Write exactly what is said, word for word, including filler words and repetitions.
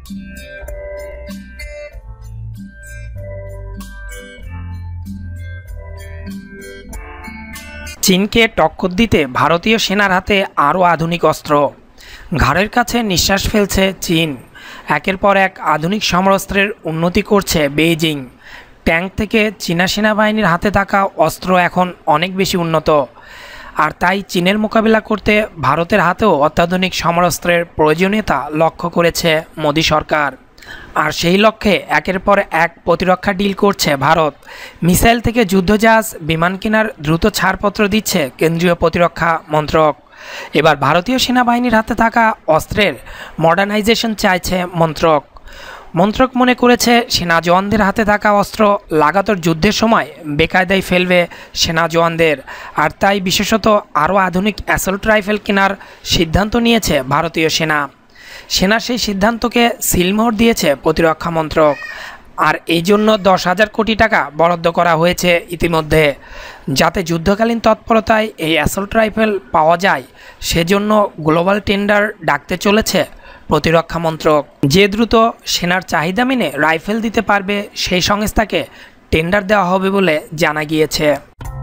চীনকে টক্কর দিতে ভারতীয় সেনার হাতে আরও আধুনিক অস্ত্র। ঘাড়ের কাছে নিঃশ্বাস ফেলছে চীন। একের পর এক আধুনিক সমরাস্ত্রের উন্নতি করছে বেইজিং। ট্যাঙ্ক থেকে চীনা সেনাবাহিনীর হাতে থাকা অস্ত্র এখন অনেক বেশি উন্নত, আর তাই চীনের মোকাবিলা করতে ভারতের হাতেও অত্যাধুনিক সমরাস্ত্রের প্রয়োজনীয়তা লক্ষ্য করেছে মোদি সরকার। আর সেই লক্ষ্যে একের পর এক প্রতিরক্ষা ডিল করছে ভারত। মিসাইল থেকে যুদ্ধজাহাজ, বিমান কেনার দ্রুত ছাড়পত্র দিচ্ছে কেন্দ্রীয় প্রতিরক্ষা মন্ত্রক। এবার ভারতীয় সেনাবাহিনীর হাতে থাকা অস্ত্রের মডার্নাইজেশন চাইছে মন্ত্রক। মন্ত্রক মনে করেছে সেনা জওয়ানদের হাতে থাকা অস্ত্র লাগাতার যুদ্ধের সময় বেকায়দায় ফেলবে সেনা জওয়ানদের, আর তাই বিশেষত আরও আধুনিক অ্যাসল্ট রাইফেল কেনার সিদ্ধান্ত নিয়েছে ভারতীয় সেনা। সেনা সেই সিদ্ধান্তকে সিলমোহর দিয়েছে প্রতিরক্ষা মন্ত্রক, আর এই জন্য দশ হাজার কোটি টাকা বরাদ্দ করা হয়েছে ইতিমধ্যে। যাতে যুদ্ধকালীন তৎপরতায় এই অ্যাসল্ট রাইফেল পাওয়া যায়, সেজন্য গ্লোবাল টেন্ডার ডাকতে চলেছে প্রতিরক্ষা মন্ত্রক। যে দ্রুত সেনার চাহিদা মেনে রাইফেল দিতে পারবে সেই সংস্থাকে টেন্ডার দেওয়া হবে বলে জানা গিয়েছে।